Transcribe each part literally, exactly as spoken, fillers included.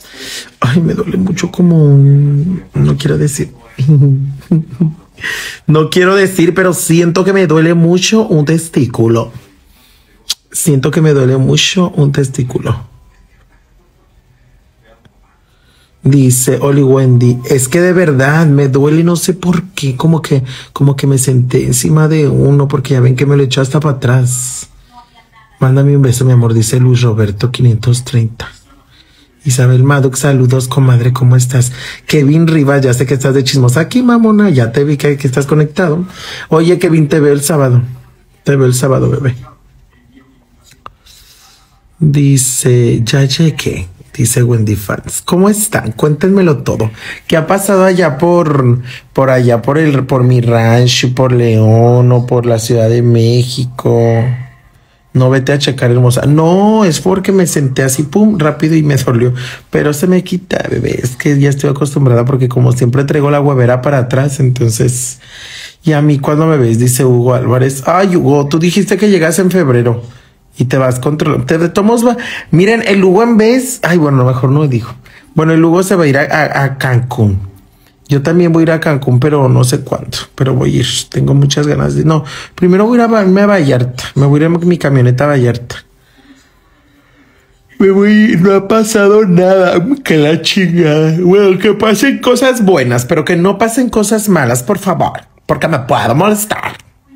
Ay, me duele mucho como un... No quiero decir... No quiero decir, pero siento que me duele mucho un testículo. Siento que me duele mucho un testículo. Dice Oli Wendy, es que de verdad me duele y no sé por qué, como que, como que me senté encima de uno, porque ya ven que me lo echó hasta para atrás. Mándame un beso, mi amor, dice Luis Roberto quinientos treinta. Isabel Maddox, saludos, comadre, ¿cómo estás? Kevin Rivas, ya sé que estás de chismosa aquí, mamona, ya te vi que, que estás conectado. Oye, Kevin, te veo el sábado. Te veo el sábado, bebé. Dice, ya llegué. Dice Wendy Fans, ¿cómo están? Cuéntenmelo todo. ¿Qué ha pasado allá por, por allá, por el, por mi rancho, por León o por la Ciudad de México? No, vete a checar, hermosa. No, es porque me senté así, pum, rápido y me dolió. Pero se me quita, bebé. Es que ya estoy acostumbrada porque como siempre traigo la huevera para atrás, entonces... Y a mí cuando me ves, dice Hugo Álvarez. Ay, Hugo, tú dijiste que llegas en febrero. Y te vas controlando. Te tomos, va. Miren, el Hugo en vez. Ay, bueno, mejor no dijo. Bueno, el Hugo se va a ir a, a, a Cancún. Yo también voy a ir a Cancún, pero no sé cuánto. Pero voy a ir. Tengo muchas ganas de. No, primero voy a ir a, a Vallarta. Me voy a ir en mi camioneta a Vallarta. Me voy. No ha pasado nada. Que la chingada. Bueno, que pasen cosas buenas, pero que no pasen cosas malas, por favor. Porque me puedo molestar.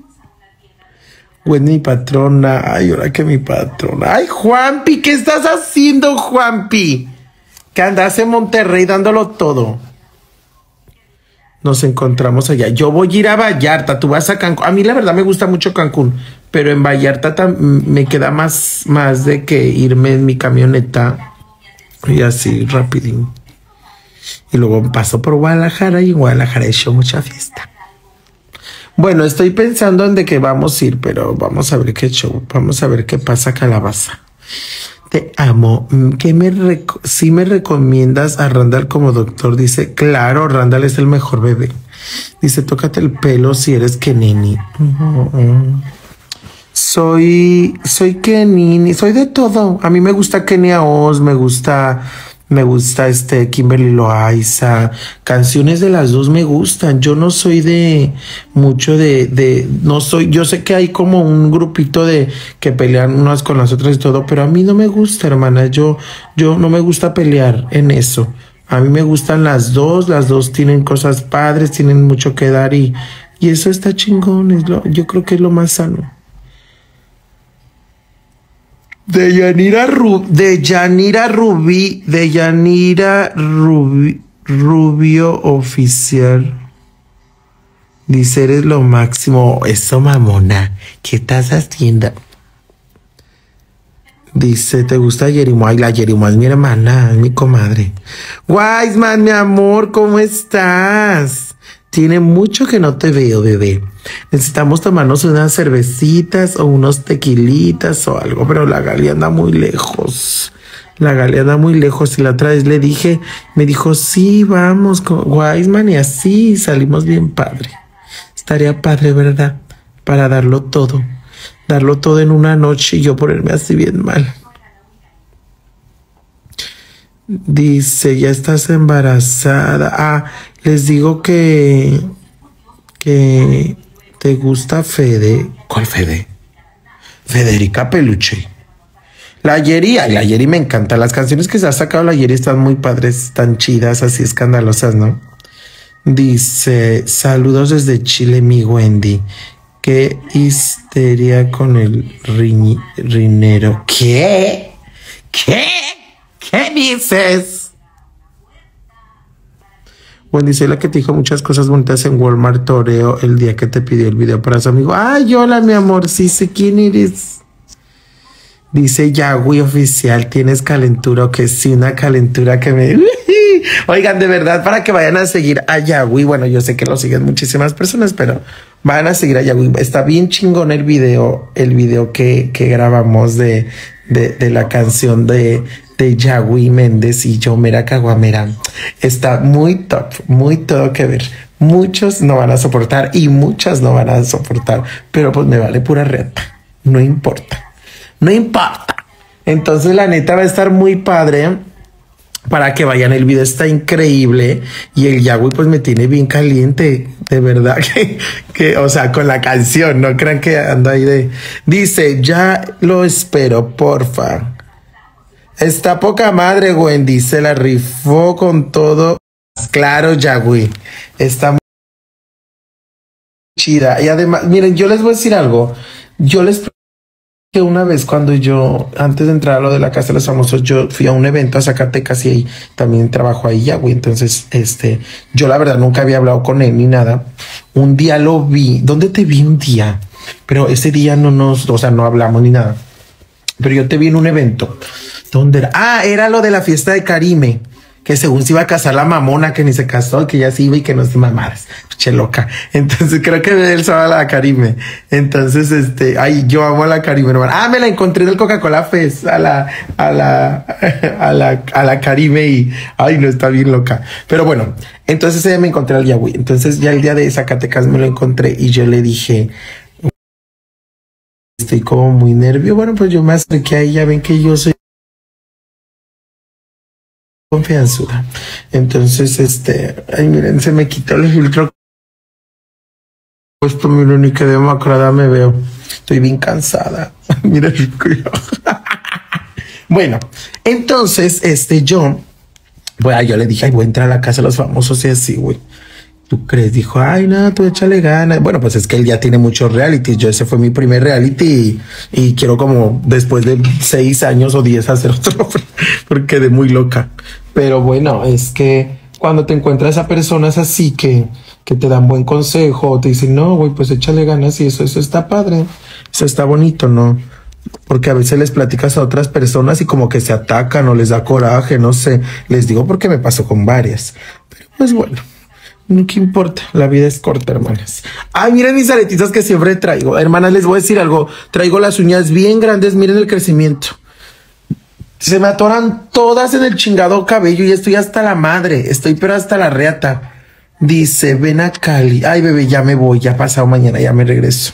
Pues mi patrona, ay, ahora que mi patrona. Ay, Juanpi, ¿qué estás haciendo, Juanpi? Que andas en Monterrey dándolo todo. Nos encontramos allá. Yo voy a ir a Vallarta, tú vas a Cancún. A mí la verdad me gusta mucho Cancún, pero en Vallarta me queda más, más de que irme en mi camioneta y así rapidín. Y luego paso por Guadalajara y en Guadalajara he hecho mucha fiesta. Bueno, estoy pensando en de que vamos a ir, pero vamos a ver qué show, vamos a ver qué pasa, calabaza. Te amo. ¿Qué me rec- si me recomiendas a Randall como doctor? Dice, claro, Randall es el mejor bebé. Dice, tócate el pelo si eres Kenini. Uh-huh. Soy, soy Kenini, soy de todo. A mí me gusta Kenia Oz, me gusta... Me gusta este Kimberly Loaiza, canciones de las dos me gustan. Yo no soy de mucho de, de, no soy, yo sé que hay como un grupito de que pelean unas con las otras y todo, pero a mí no me gusta, hermana. Yo, yo no me gusta pelear en eso. A mí me gustan las dos, las dos tienen cosas padres, tienen mucho que dar y, y eso está chingón. Es lo, yo creo que es lo más sano. De Yanira Rubí, de Yanira Rubí, de Yanira Rubí, Rubio Oficial. Dice, eres lo máximo. Eso, mamona. ¿Qué estás haciendo? Dice, ¿te gusta Yerimo? Ay, la Yerimo es mi hermana, es mi comadre. Wiseman, mi amor, ¿cómo estás? Tiene mucho que no te veo, bebé. Necesitamos tomarnos unas cervecitas o unos tequilitas o algo, pero la Gali anda muy lejos. La Gali anda muy lejos y la otra vez le dije, me dijo, sí, vamos con Wiseman y así salimos bien padre. Estaría padre, ¿verdad? Para darlo todo. Darlo todo en una noche y yo ponerme así bien mal. Dice, ya estás embarazada. Ah, les digo que que te gusta Fede. ¿Cuál Fede? Federica Peluche. La Yeri, ay, la Yeri me encanta. Las canciones que se ha sacado la Yeri están muy padres, están chidas, así escandalosas, ¿no? Dice, saludos desde Chile, mi Wendy. Qué histeria con el riñi, rinero. ¿Qué? ¿Qué? ¿Qué dices? Wendy, soy la que te dijo muchas cosas bonitas en Walmart Toreo el día que te pidió el video para su amigo. Ay, hola, mi amor, sí sé quién eres. Dice Yahweh Oficial, ¿tienes calentura o que sí? Una calentura que me... Oigan, de verdad, para que vayan a seguir a Yahweh. Bueno, yo sé que lo siguen muchísimas personas, pero vayan a seguir a Yahweh. Está bien chingón el video, el video que, que grabamos de, de, de la canción de... de Yahweh Méndez y yo Mera Caguamera. Está muy top, muy todo que ver. Muchos no van a soportar y muchas no van a soportar, pero pues me vale pura reta. No importa, no importa. Entonces la neta va a estar muy padre para que vayan. El video está increíble y el Yahweh pues me tiene bien caliente, de verdad que, que, o sea, con la canción, no crean que ando ahí de... Dice, ya lo espero, porfa. Está poca madre, Wendy, se la rifó con todo. Claro, Yahweh, está muy chida. Y además, miren, yo les voy a decir algo. Yo les que una vez cuando yo, antes de entrar a lo de la Casa de los Famosos, yo fui a un evento a Zacatecas y ahí también trabajo ahí Yahweh. Entonces, este, yo la verdad nunca había hablado con él ni nada. Un día lo vi. ¿Dónde te vi un día? Pero ese día no nos, o sea, no hablamos ni nada. Pero yo te vi en un evento. ¿Dónde era? Ah, era lo de la fiesta de Karime, que según se iba a casar la mamona, que ni se casó, que ya se iba y que no se mamadas. Che loca. Entonces creo que él sabe a la Karime. Entonces, este, ay, yo amo a la Karime, hermano. Ah, me la encontré en el Coca-Cola Fest, a la, a la, a la, a la Karime y, ay, no, está bien loca. Pero bueno, entonces ella me encontré al Yahweh. Entonces ya el día de Zacatecas me lo encontré y yo le dije, estoy como muy nervioso. Bueno, pues yo me acerqué a ella, ven que yo soy confianzuda. Entonces, este, ay, miren, se me quitó el filtro. Puesto, miren, ni que demacrada me veo. Estoy bien cansada. Miren, bueno, entonces, este, yo, bueno, yo le dije, ay, voy a entrar a la Casa de los Famosos y así, güey. ¿Tú crees? Dijo, ay, no, tú échale ganas. Bueno, pues es que él ya tiene muchos realities. Yo ese fue mi primer reality y, y quiero como después de seis años o diez hacer otro porque quedé muy loca. Pero bueno, es que cuando te encuentras a personas así que, que te dan buen consejo, te dicen, no, güey, pues échale ganas y eso, eso está padre. Eso está bonito, ¿no? Porque a veces les platicas a otras personas y como que se atacan o les da coraje, no sé. Les digo porque me pasó con varias. Pero pues bueno. No, ¿qué importa? La vida es corta, hermanas. Ay, miren mis aretitas que siempre traigo. Hermanas, les voy a decir algo. Traigo las uñas bien grandes. Miren el crecimiento. Se me atoran todas en el chingado cabello y estoy hasta la madre. Estoy pero hasta la reata. Dice, ven a Cali. Ay, bebé, ya me voy. Ya pasado mañana, ya me regreso.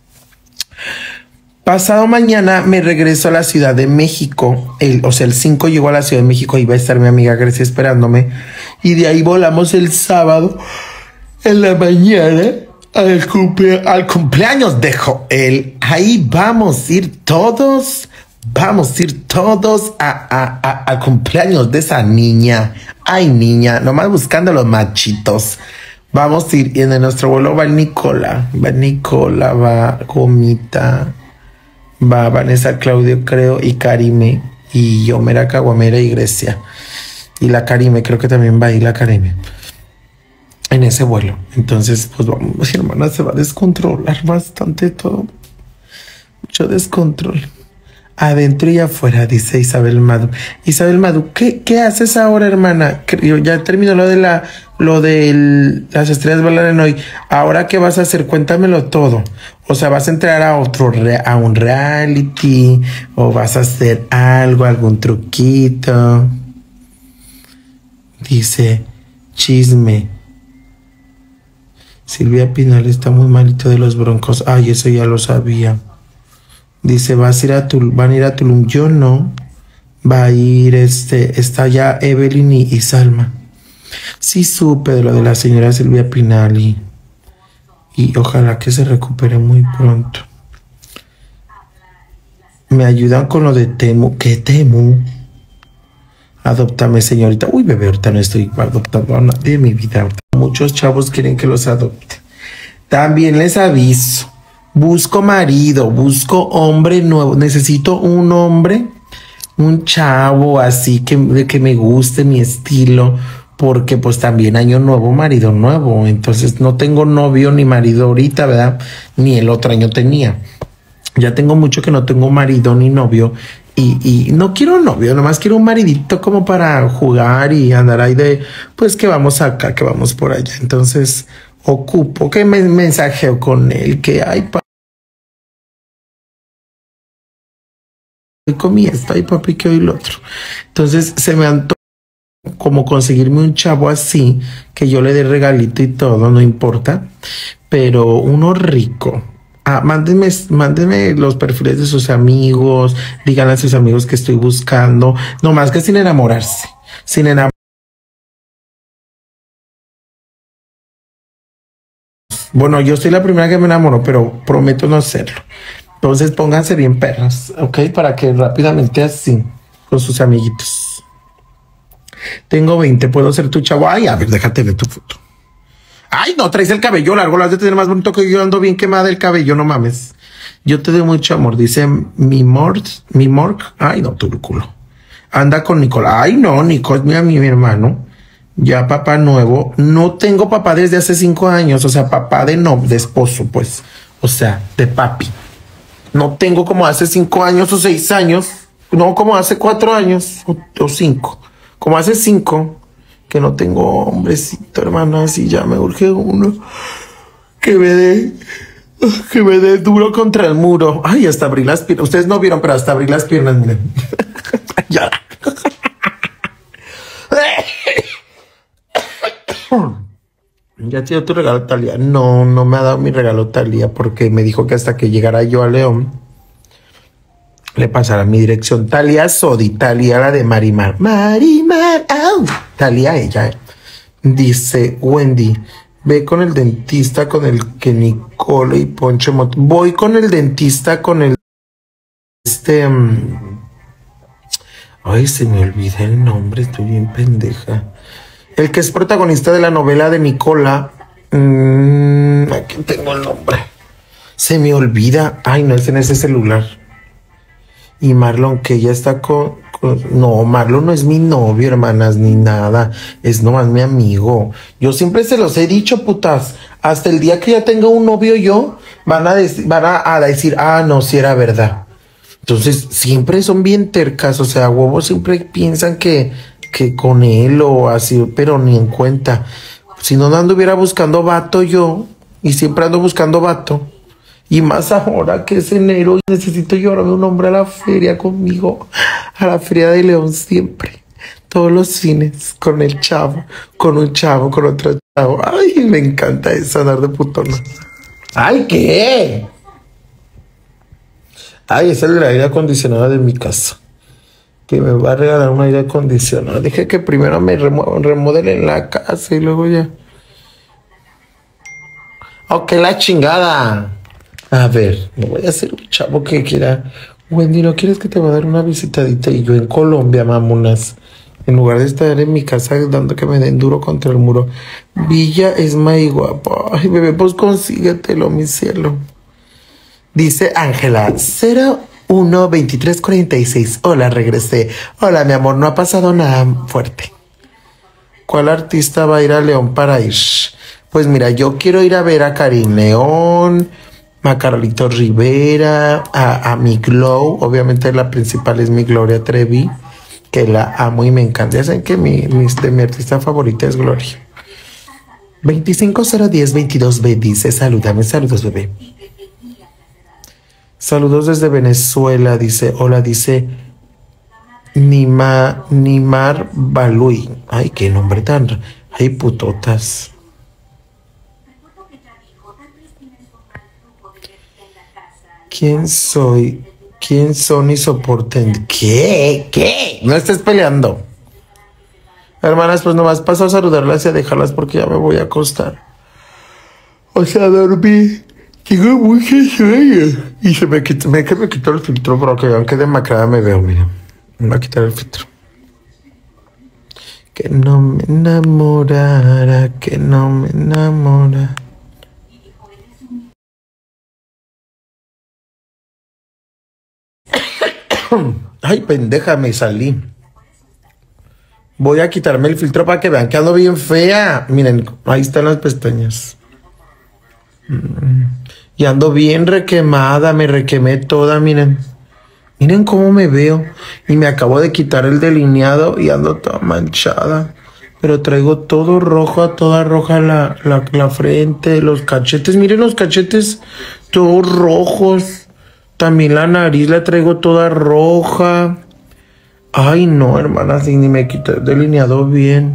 Pasado mañana me regreso a la Ciudad de México. El, o sea, el cinco llego a la Ciudad de México. Ahí va a estar mi amiga Grecia esperándome. Y de ahí volamos el sábado en la mañana al, cumple, al cumpleaños de Joel. Ahí vamos a ir todos. Vamos a ir todos a, a, a, al cumpleaños de esa niña. Ay, niña, nomás buscando los machitos. Vamos a ir. Y en nuestro vuelo va Nicola. Va Nicola, va Gomita. Va Vanessa, Claudio, creo, y Karime, y yo, Mera, Caguamera y Grecia. Y la Karime, creo que también va ahí la Karime. En ese vuelo. Entonces, pues vamos, hermana, se va a descontrolar bastante todo. Mucho descontrol. Adentro y afuera, dice Isabel Madu. Isabel Madu, ¿qué, qué haces ahora, hermana? Yo ya terminó lo de la, lo de las estrellas bailan hoy. ¿Ahora qué vas a hacer? Cuéntamelo todo. O sea, ¿vas a entrar a otro, a un reality? ¿O vas a hacer algo, algún truquito? Dice, chisme. Silvia Pinal está muy malito de los broncos. Ay, eso ya lo sabía. Dice, vas a ir a Tulum, van a ir a Tulum. Yo no. Va a ir, este, está ya Evelyn y, y Salma. Sí supe de lo de la señora Silvia Pinal y, y ojalá que se recupere muy pronto. Me ayudan con lo de Temu. ¿Qué Temu? Adóptame, señorita. Uy, bebé, ahorita no estoy adoptando a nadie de mi vida. Muchos chavos quieren que los adopte. También les aviso. Busco marido, busco hombre nuevo. Necesito un hombre, un chavo así que, que me guste mi estilo, porque pues también año nuevo, marido nuevo. Entonces no tengo novio ni marido ahorita, ¿verdad? Ni el otro año tenía. Ya tengo mucho que no tengo marido ni novio y, y no quiero novio, nomás quiero un maridito como para jugar y andar ahí de, pues que vamos acá, que vamos por allá. Entonces ocupo que me mensajeo con él, que ay, papi, comí esto, ay, papi, que hoy lo otro. Entonces se me antoja como conseguirme un chavo así, que yo le dé regalito y todo, no importa, pero uno rico. Ah, mándenme, mándenme los perfiles de sus amigos, díganle a sus amigos que estoy buscando, no más que sin enamorarse. sin enamorar. Bueno, yo soy la primera que me enamoro, pero prometo no hacerlo. Entonces pónganse bien perras, ¿ok? Para que rápidamente así, con sus amiguitos. Tengo veinte, puedo ser tu chavo. Ay, a ver, déjate ver tu foto. Ay, no, traes el cabello largo, lo has de tener más bonito que yo. Ando bien quemada el cabello, no mames. Yo te doy mucho amor, dice mi Mort, mi Mork. Ay, no, tu culo. Anda con Nicole. Ay, no, Nicole, mira, mi, mi hermano. Ya papá nuevo. No tengo papá desde hace cinco años. O sea, papá de no, de esposo, pues. O sea, de papi. No tengo como hace cinco años o seis años. No, como hace cuatro años o, o cinco. Como hace cinco que no tengo hombrecito, hermana. Así ya me urge uno que me dé, que me dé duro contra el muro. Ay, hasta abrí las piernas. Ustedes no vieron, pero hasta abrí las piernas, miren. Ya. ¿Ya te dio tu regalo, Talía? No, no me ha dado mi regalo, Talía, porque me dijo que hasta que llegara yo a León le pasara mi dirección. Talía Sodi, Talía la de Marimar. Marimar, au. Talía ella. Dice Wendy, ve con el dentista con el que Nicole y Poncho Mot. Voy con el dentista con el este. Um... Ay, se me olvida el nombre, estoy bien pendeja. El que es protagonista de la novela de Nicola. Mmm, aquí tengo el nombre. Se me olvida. Ay, no es en ese celular. Y Marlon, que ya está con, con... No, Marlon no es mi novio, hermanas, ni nada. Es nomás mi amigo. Yo siempre se los he dicho, putas. Hasta el día que ya tenga un novio yo, van a, decir, van a, a decir, ah, no, si era verdad. Entonces, siempre son bien tercas. O sea, huevos siempre piensan que... que con él o así, pero ni en cuenta. Si no anduviera buscando vato yo, y siempre ando buscando vato, y más ahora que es enero y necesito llevarme un hombre a la feria conmigo, a la feria de León siempre, todos los fines, con el chavo, con un chavo, con otro chavo. Ay, me encanta eso, andar de putona. Ay, ¿qué? Ay, esa es la aire acondicionada de mi casa, que me va a regalar un aire acondicionado. Dije que primero me remo remodelen la casa y luego ya. Ok, la chingada. A ver, no voy a ser un chavo que quiera. Wendy, ¿no quieres que te va a dar una visitadita? Y yo en Colombia, mamonas. En lugar de estar en mi casa dando que me den duro contra el muro. Villa es muy guapo. Ay, bebé, pues consíguetelo, mi cielo. Dice Ángela, cero uno veintitrés cuarenta y seis. Hola, regresé. Hola, mi amor, no ha pasado nada fuerte. ¿Cuál artista va a ir a León para ir? Pues mira, yo quiero ir a ver a Karim León, a Carlito Rivera, a, a mi Glow. Obviamente la principal es mi Gloria Trevi, que la amo y me encanta. Ya saben que mi, mi, de mi artista favorita es Gloria. veinticinco cero diez veintidós B dice, salúdame, saludos, bebé. Saludos desde Venezuela, dice, hola, dice Nima, Nimar Balui. Ay, qué nombre tan... Ay, putotas. ¿Quién soy? ¿Quién son y soporten? ¿Qué? ¿Qué? No estés peleando. Hermanas, pues nomás paso a saludarlas y a dejarlas porque ya me voy a acostar. O sea, dormí. Tengo mucho sueño. Y se me quitó, me, me quitó el filtro para que vean que demacrada me veo, miren. Me voy a quitar el filtro. Que no me enamorara, que no me enamora. Ay, pendeja, me salí. Voy a quitarme el filtro para que vean que ando bien fea. Miren, ahí están las pestañas. Y ando bien requemada, me requemé toda, miren. Miren cómo me veo. Y me acabo de quitar el delineado y ando toda manchada. Pero traigo todo rojo, toda roja la, la, la frente, los cachetes. Miren los cachetes todos rojos. También la nariz la traigo toda roja. Ay, no, hermana, si ni me quité el delineado bien.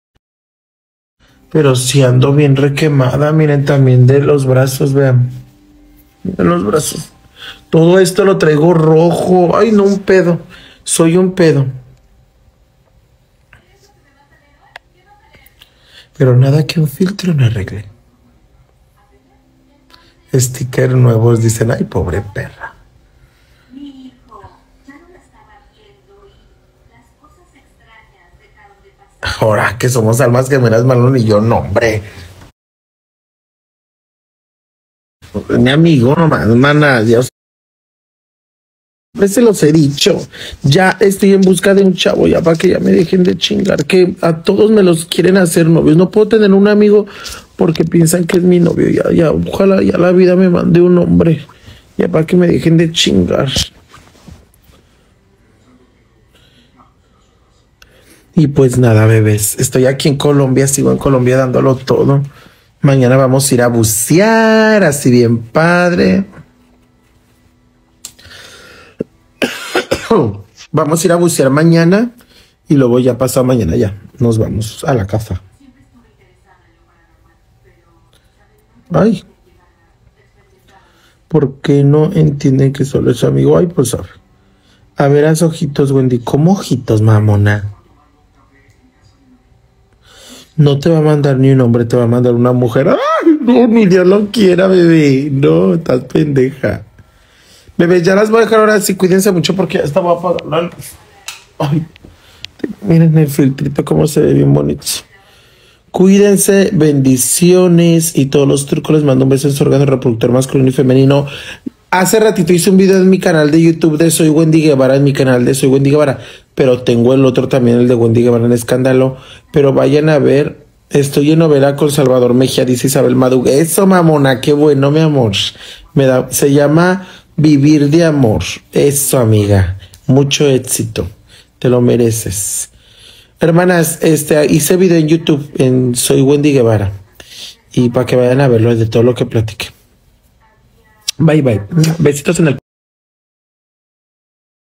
Pero si ando bien requemada, miren también de los brazos, vean. Miren los brazos. Todo esto lo traigo rojo. Ay, no, un pedo. Soy un pedo. Pero nada que un filtro no arregle. Sticker nuevos, dicen, ay, pobre perra. Ahora que somos almas gemelas, Marlon y yo, no, hombre. Mi amigo nomás, mana, Dios. Se los he dicho. Ya estoy en busca de un chavo, ya para que ya me dejen de chingar, que a todos me los quieren hacer novios. No puedo tener un amigo porque piensan que es mi novio. Ya, ya, ojalá ya la vida me mande un hombre. Ya para que me dejen de chingar. Y pues nada, bebés. Estoy aquí en Colombia, sigo en Colombia dándolo todo. Mañana vamos a ir a bucear, así bien padre. Vamos a ir a bucear mañana y luego ya pasado mañana ya nos vamos a la casa. Ay, ¿por qué no entienden que solo es su amigo? Ay, pues a ver. A ver, haz ojitos, Wendy. ¿Cómo ojitos, mamona? No te va a mandar ni un hombre, te va a mandar una mujer. ¡Ay, no, ni Dios lo quiera, bebé! No, estás pendeja. Bebé, ya las voy a dejar ahora sí, cuídense mucho porque ya estaba apagando. Ay, miren el filtrito cómo se ve bien bonito. Cuídense, bendiciones y todos los trucos. Les mando un beso en su órgano reproductor masculino y femenino. Hace ratito hice un video en mi canal de YouTube de Soy Wendy Guevara, en mi canal de Soy Wendy Guevara, pero tengo el otro también, el de Wendy Guevara en Escándalo. Pero vayan a ver, estoy en novela con Salvador Mejía, dice Isabel Madug. Eso, mamona, qué bueno, mi amor. Me da, se llama Vivir de Amor. Eso, amiga. Mucho éxito. Te lo mereces. Hermanas, este, hice video en YouTube en Soy Wendy Guevara. Y para que vayan a verlo de todo lo que platiqué. Bye, bye. Besitos en el